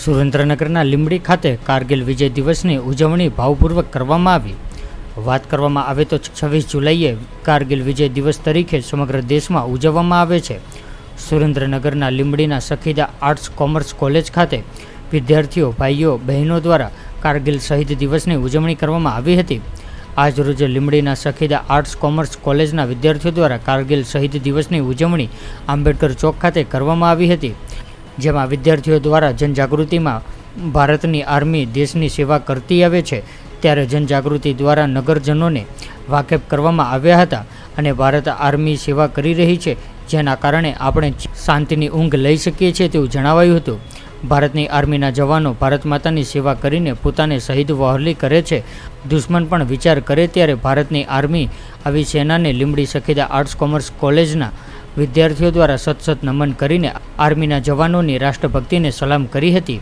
સુરેન્દ્રનગરના લીંબડી ખાતે કારગિલ વિજય દિવસની ઉજવણી ભાવપૂર્વક કરવામાં આવી। વાત કરવામાં આવે તો 26 જુલાઈએ કારગિલ વિજય દિવસ તરીકે સમગ્ર દેશમાં ઉજવવામાં આવે છે। સુરેન્દ્રનગરના લીંબડીના સખીદા આર્ટ્સ કોમર્સ કોલેજ ખાતે વિદ્યાર્થીઓ ભાઈઓ બહેનો દ્વારા કારગિલ શહીદ દિવસની ઉજવણી કરવામાં આવી હતી। આજ રોજ લીંબડીના સખીદા આર્ટ્સ કોમર્સ કોલેજના વિદ્યાર્થીઓ દ્વારા કારગિલ શહીદ દિવસની ઉજવણી આંબેડકર ચોક ખાતે કરવામાં આવી હતી, જેમાં વિદ્યાર્થીઓ દ્વારા જનજાગૃતિમાં ભારતની આર્મી દેશની સેવા કરતી આવે છે ત્યારે જનજાગૃતિ દ્વારા નગરજનોને વાકેફ કરવામાં આવ્યા હતા અને ભારત આર્મી સેવા કરી રહી છે, જેના કારણે આપણે શાંતિની ઊંઘ લઈ શકીએ છીએ તેવું જણાવાયું હતું। ભારતની આર્મીના જવાનો ભારત માતાની સેવા કરીને પોતાને શહીદ વહોરલી કરે છે। દુશ્મન પણ વિચાર કરે ત્યારે ભારતની આર્મી આવી સેનાને લીંબડી સખીદા આર્ટ્સ કોમર્સ કોલેજના વિદ્યાર્થીઓ દ્વારા સતસત નમન કરીને આર્મીના જવાનોની રાષ્ટ્રભક્તિને સલામ કરી હતી।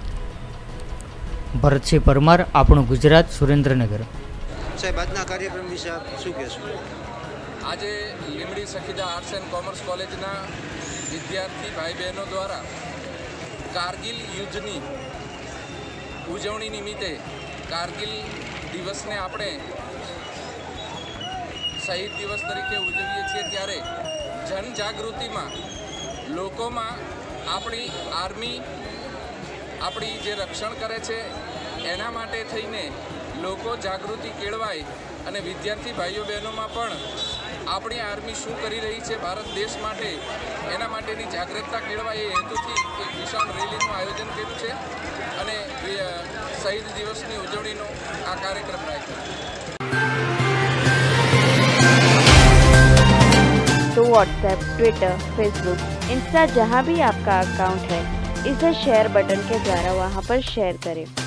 ભરતસિંહ પરમાર, આપણું ગુજરાત, સુરેન્દ્રનગર। સાહેબ, આજના કાર્યક્રમ વિશે આપ શું કહેશો? આજે Limbdi Sakhida arts and commerce કોલેજના વિદ્યાર્થી ભાઈ બહેનો દ્વારા કારગિલ યુદ્ધની ઉજવણી નિમિત્તે કારગિલ દિવસને આપણે શહીદ દિવસ તરીકે ઉજવીએ છીએ ત્યારે જનજાગૃતિમાં લોકોમાં આપણી આર્મી આપણી જે રક્ષણ કરે છે એના માટે થઈને લોકો જાગૃતિ કેળવાય અને વિદ્યાર્થી ભાઈઓ બહેનોમાં પણ આપણી આર્મી શું કરી રહી છે ભારત દેશ માટે એના માટેની જાગૃતતા કેળવાય એ હેતુથી એક વિશાળ રેલીનું આયોજન કર્યું છે અને શહીદ દિવસની ઉજવણીનો આ કાર્યક્રમ રાખ્યો। तो व्हाट्सएप, ट्विटर, फेसबुक, इंस्टा जहाँ भी आपका अकाउंट है, इसे शेयर बटन के द्वारा वहाँ पर शेयर करें।